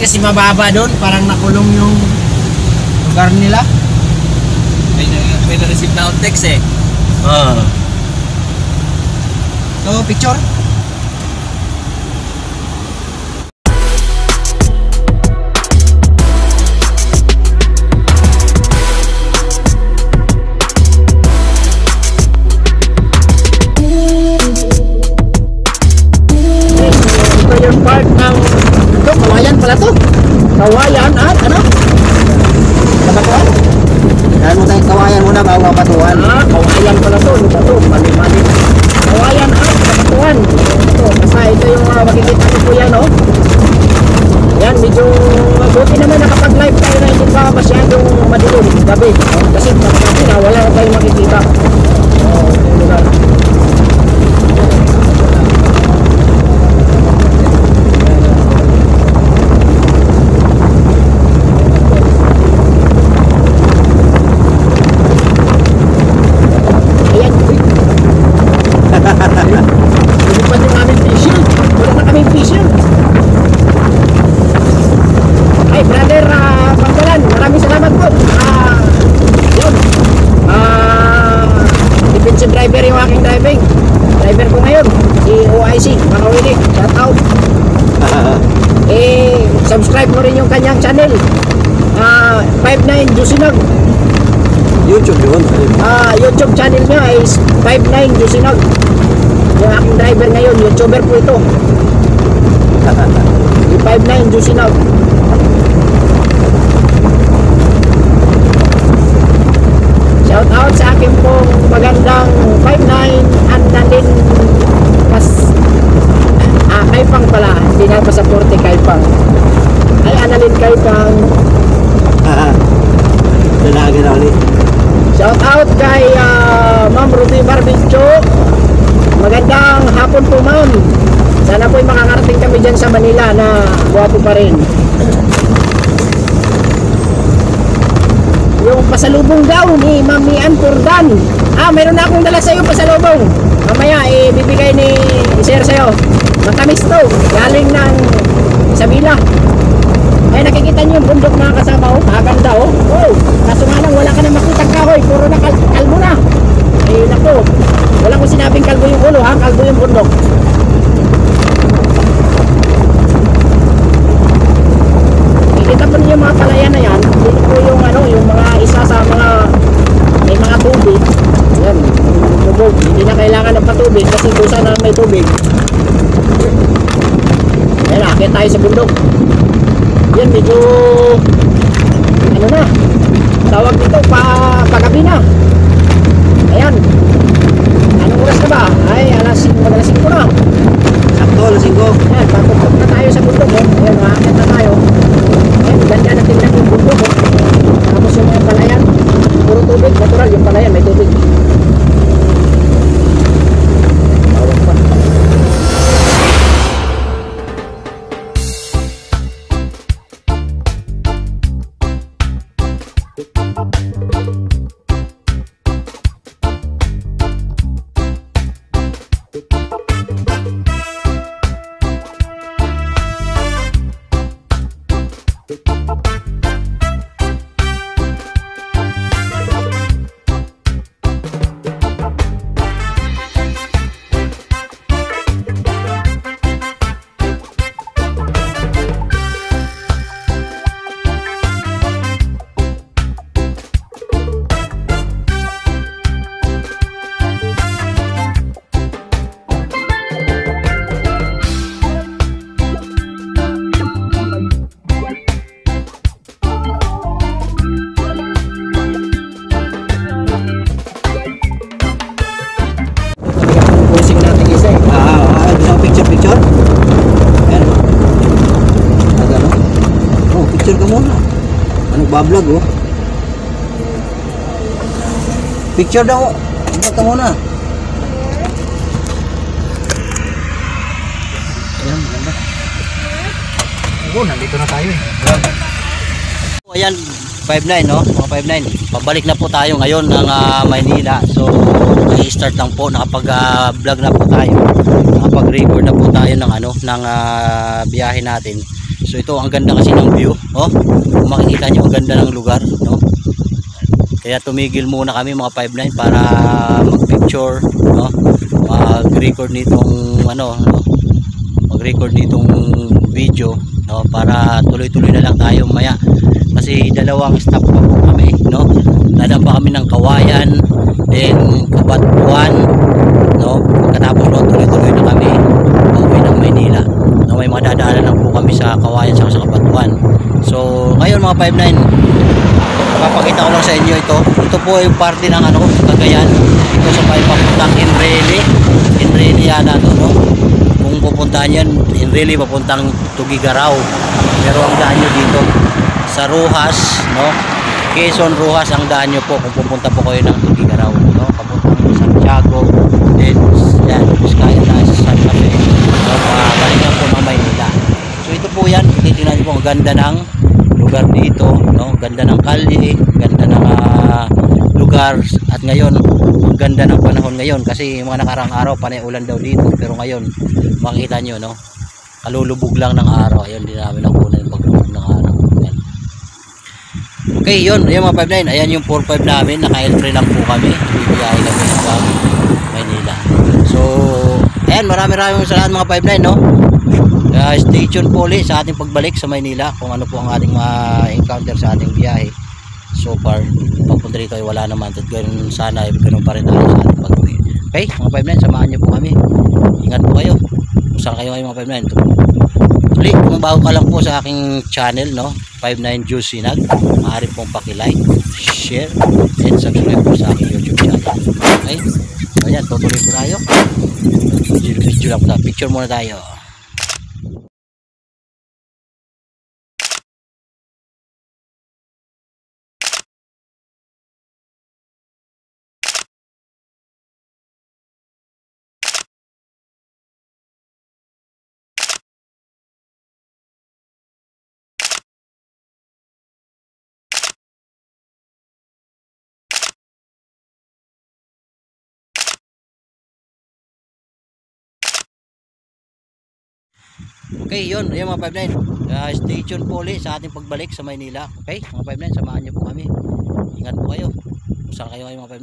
kasi mababa doon, parang nakulong yung lugar nila. May na-receive na akong text eh. So, picture. Ito yung part ng ito, kawayan pala to. Kawayan at ano? Kabatuan? Kaya mo tayong kawayan muna bago kabatuan. Kawayan pala to. Ito, mali-mali. Kawayan at kabatuan. Ito, kasi ito yung makikita niyo po yan, oh. Yan, medyo mabuti naman nakapag-live tayo na hindi pa masyadong madilim gabi. Kasi kapag na wala na tayong makikita. Yung lugar. Driver yung aking driver ko ngayon si OIC Makawili, shout out. Subscribe mo rin yung kanyang channel 59 Jusinag YouTube yun. YouTube channel niya is 59 Jusinag. Yung aking driver ngayon, YouTuber po ito. Yung 59 Jusinag. Shout out sa akin pong magandang 59 Annalyn Kaipang pala, hindi na pasaporte Kaipang. Ay, Annalyn Kaipang. Lalaki na ulit. Shout out kay Ma'am Ruby Barbincho. Magandang hapon po, ma'am. Sana po'y makakarating kami dyan sa Manila na guwapo pa rin. Yung pasalubong daw ni Ma'am Mian Purdan. Meron na akong dala sa'yo pasalubong. Mamaya bibigay ni Sir sa'yo. Matamis to, galing ng Isabela. Ay, nakikita niyo yung bundok na kasama, oh. Maganda, oh. Oh, kaso nga lang wala ka na makitang kahoy, puro na kalbo na. Ay, naku, wala ko sinabing kalbo yung ulo, ha? Kalbo yung bundok. Nakikita po niyo yung mga palayan na yan. Dito po yung ano, yung mga isa sa mga may mga tubig. Yan, tubog. Hindi na kailangan ng patubig kasi kusa na may tubig. Ayan, akit tayo sa bundok. Yan, medyo ano na, tawag dito pagabi na. Ayan, anong oras na ba? Ay, alas 5 na. Sakto, alas 5. Ayan, paputok na tayo sa bundok, oh. Ayan, makakit na tayo. Ayan, ganda na tingnan yung bundok, oh. Tapos yung mga palayan, puro tubig, natural yung palayan, may tubig. Tawag pa. Picture? Ayan. Agano? Oh, picture ka muna. Ano ba vlog, oh? Picture daw. Vlog ka muna. Ayan, maganda. Oh, nandito na tayo eh. Oh, ayan, 5-9, no? Mga 5-9. Pabalik na po tayo ngayon ng Maynila. So, i-start lang po. Nakapag-vlog na po tayo. Nakapag-record na po tayo ng ano, ng biyahe natin. So ito, ang ganda kasi ng view. Oh, kung makikita nyo, ang ganda ng lugar, no? Kaya tumigil muna kami mga 5-9 para mag-picture, no? Mag-record nitong ano, no? Mag-record nitong video, no? Para tuloy-tuloy na lang tayo maya. Kasi dalawang stop pa po kami, no? Dadaan pa kami ng Kawayan, then Kabatuan, no? Pagkatapos no, tuloy-tuloy na kami pauwi ng Maynila. No, may mga dadaanan lang po kami sa Kawayan sa Kabatuan. So, ngayon mga 5-9, papakita ko lang sa inyo ito. Ito po yung parte ng ano, Cagayan. Ito sa may papuntang Enrele yana to, no? Kung pupuntahan yan, Enrele papuntang Tugigaraw. Pero ang daan nyo dito sa Rojas, no? Quezon Rojas ang daan nyo po kung pupunta po kayo ng Tugigaraw, no? Papuntang Santiago, then yan, Vizcaya tayo sa Santa Fe. So, balik lang po ng Maynila. So ito po yan, titignan nyo po ang ganda ng lugar dito, no? Ganda ng kalye, ganda ng lugar, at ngayon ang ganda ng panahon ngayon kasi yung mga nakarang araw panay ulan daw dito, pero ngayon makikita nyo, no? Kalulubog lang ng araw. Ayun, din namin nakuha yung paglubog ng araw. Ayan. Okay, yun, yung mga 5-9, ayan yung 4-5 namin, naka-L3 lang po kami, bibigay kami ng Maynila. So ayan, maraming salamat mga 5-9, no? Stay tuned po ulit sa ating pagbalik sa Maynila kung ano po ang ating ma-encounter sa ating biyahe. So far, papunta rito ay wala naman. At ganun sana, ganun pa rin tayo sa ating pag-uwi. Okay, mga 5-9, samahan nyo po kami. Ingat po kayo. Kung saan kayo ngayon mga 5-9. Ulit, kung bago ka lang po sa aking channel, no? 5-9 Juicy Nag, maaari pong paki-like, share, and subscribe po sa aking YouTube channel. Okay? So ayan, tutuloy po tayo. Video lang po tayo. Picture muna tayo. Okay, yun mga 5-9. Stay tuned po ulit sa ating pagbalik sa Maynila. Okay, mga 5-9, samahan nyo po kami. Ingat po kayo. Kung saan kayo ngayon mga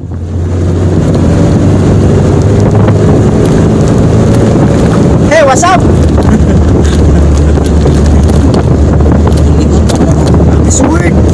5-9. Hey, what's up? It's weird.